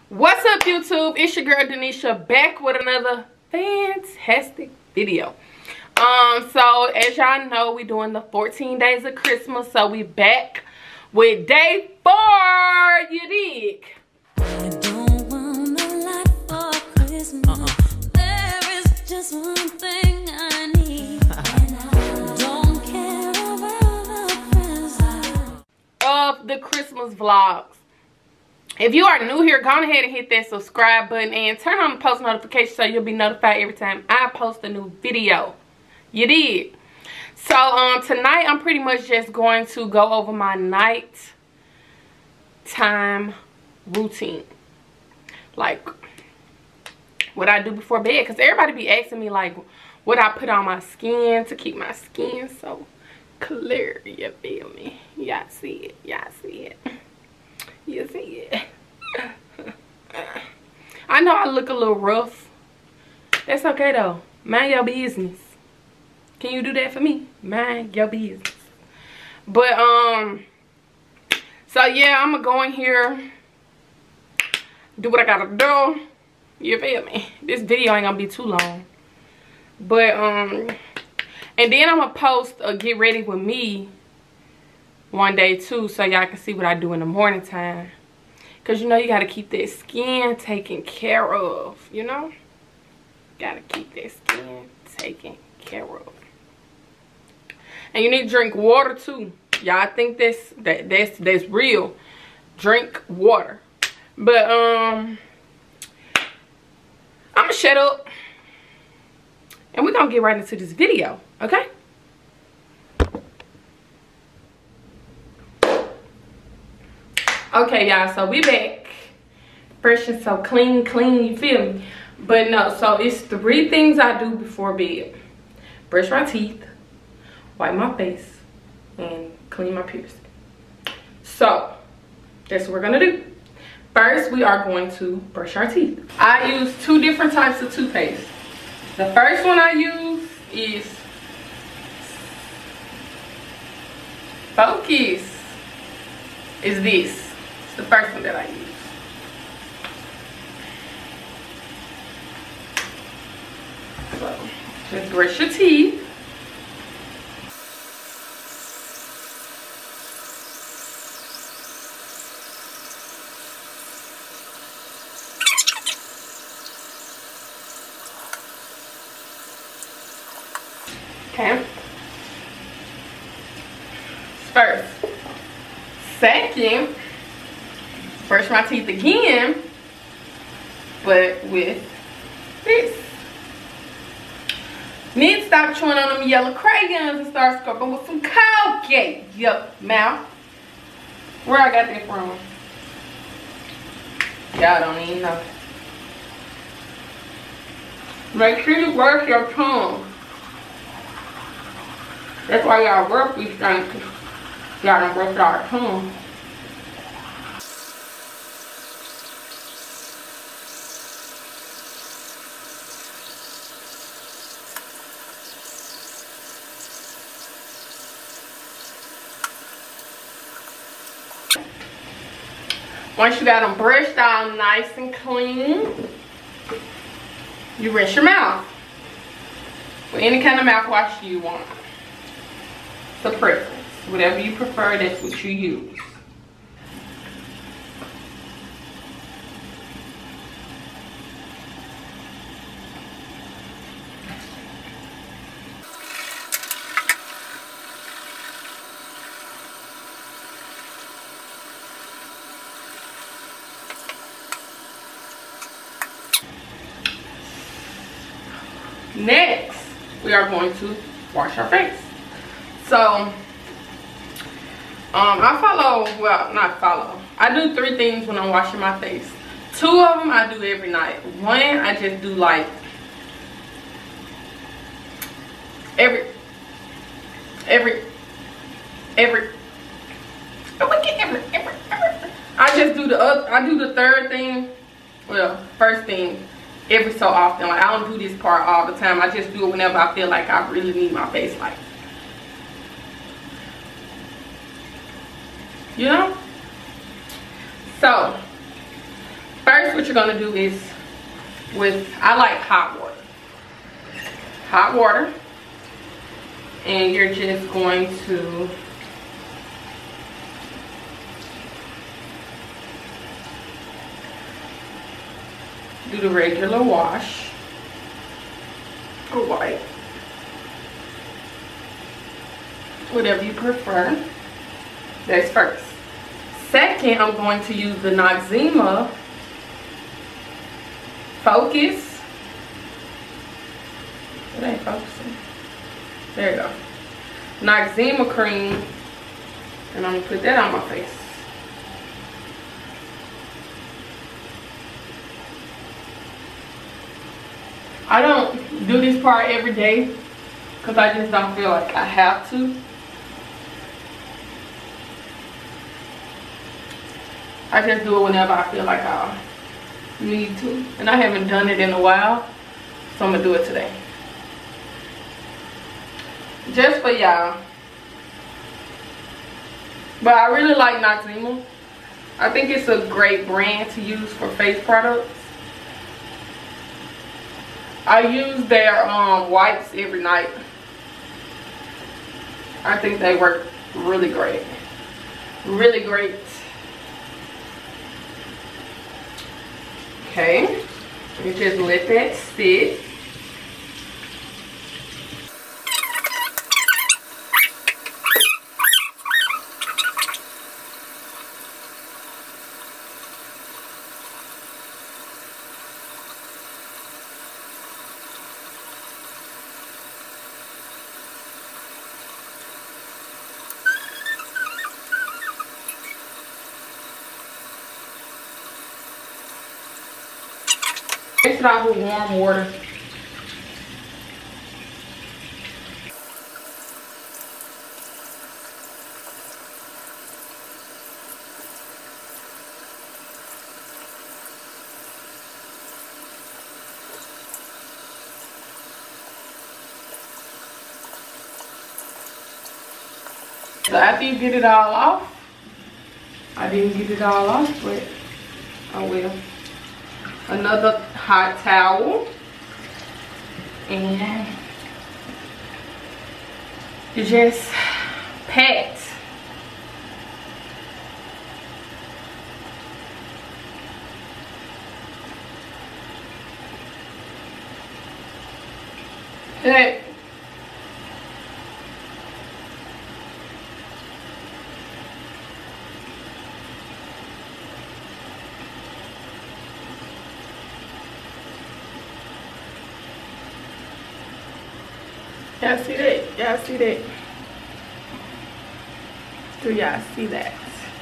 What's up, YouTube? It's your girl Denisha back with another fantastic video. So as y'all know, we doing the 14 days of Christmas, so we back with day 4. You dig? I don't want a lot for Christmas. There is just one thing I need, and I don't care about the present. Of the Christmas vlogs. If you are new here, go ahead and hit that subscribe button and turn on the post notifications so you'll be notified every time I post a new video. You did. So tonight I'm pretty much just going to go over my night time routine, like what I do before bed, because everybody be asking me like what I put on my skin to keep my skin so clear. You feel me? Y'all see it. Y'all see it. You see it. I know I look a little rough. That's okay though. Mind your business. Can you do that for me? Mind your business. But so yeah, I'm gonna go in here, do what I gotta do. You feel me? This video ain't gonna be too long. But and then I'm gonna post a get ready with me one day too, so y'all can see what I do in the morning time. Because you know you gotta keep that skin taken care of, you know? Gotta keep that skin taken care of. And you need to drink water too. Y'all think that's real. Drink water. But I'ma shut up. And we're gonna get right into this video, okay? Okay, y'all, so we back. Fresh and so clean, you feel me? But no, so it's 3 things I do before bed. Brush my teeth, wipe my face, and clean my piercing. So, that's what we're gonna do. First, we are going to brush our teeth. I use 2 different types of toothpaste. The first one I use is Focus. Is this. It's the first one that I use. So, just brush your teeth. Okay. First. Second, brush my teeth again, but with this. Need to stop chewing on them yellow crayons and start scrubbing with some Colgate. Yup, mouth. Where I got that from? Y'all don't even know. Make sure you brush your tongue. That's why y'all brush these things. Y'all don't brush our tongue. Once you got them brushed out nice and clean, you rinse your mouth with any kind of mouthwash you want. It's a preference. Whatever you prefer, that's what you use. Next, we are going to wash our face. So, I do 3 things when I'm washing my face. 2 of them I do every night. One, I just do like every I just do I do the third thing, well, first thing every so often. Like, I don't do this part all the time. I just do it whenever I feel like I really need my face like, you know? So, first first what you're gonna do is I like hot water. Hot water. And you're just going to do the regular wash or wipe, whatever you prefer. That's first. Second, I'm going to use the Noxzema Focus. It ain't focusing. There you go. Noxzema cream. And I'm gonna put that on my face. I don't do this part every day because I just don't feel like I have to. I just do it whenever I feel like I need to. And I haven't done it in a while, so I'm gonna do it today. Just for y'all. But I really like Noxzema. I think it's a great brand to use for face products. I use their wipes every night. I think they work really great. Really great. Okay. You just let that sit. Rinse it out with warm water. So after you get it all off, I didn't get it all off, but I will. Another hot towel, and you just pat. Pat. Y'all see that? Y'all see that? Do y'all see that?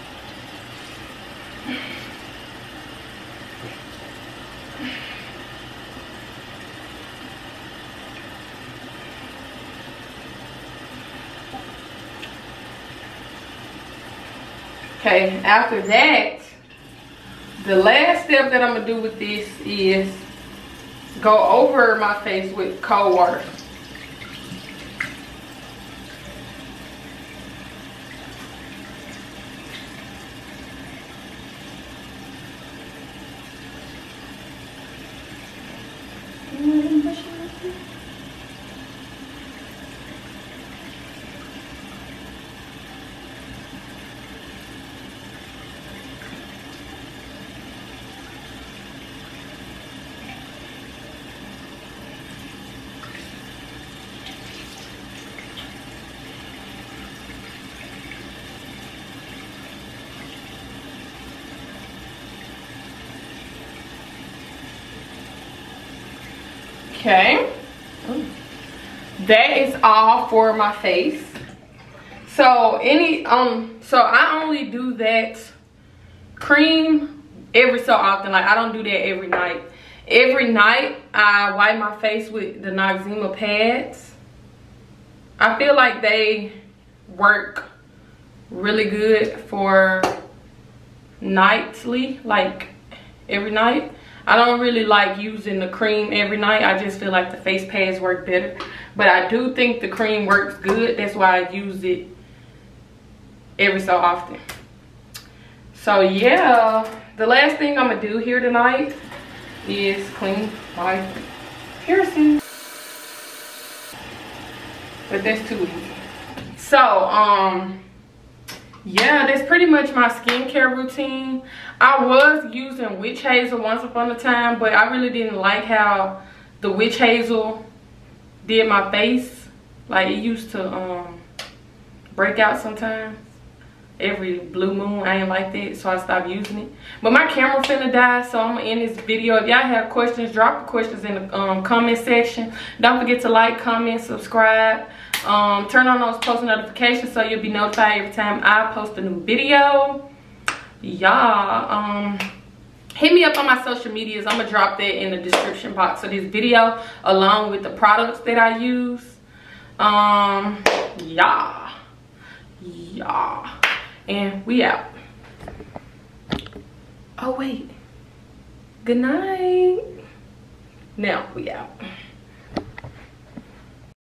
Okay, after that, the last step that I'm gonna do with this is go over my face with cold water. Okay, that is all for my face. So so I only do that cream every so often. Like I don't do that every night. Every night I wipe my face with the Noxzema pads. I feel like they work really good for nightly, like every night. I don't really like using the cream every night. I just feel like the face pads work better. But I do think the cream works good. That's why I use it every so often. So yeah, the last thing I'm gonna do here tonight is clean my piercing. But that's too easy. So yeah, that's pretty much my skincare routine. I was using witch hazel once upon a time, but I really didn't like how the witch hazel did my face. Like, it used to break out sometimes. Every blue moon, I ain't like that, so I stopped using it. But my camera finna die, so I'm gonna end this video. If y'all have questions, drop the questions in the comment section. Don't forget to like, comment, subscribe. Turn on those post notifications so you'll be notified every time I post a new video. Y'all, hit me up on my social medias. I'm gonna drop that in the description box of this video, along with the products that I use. Yeah, and we out. Oh wait, good night. Now we out.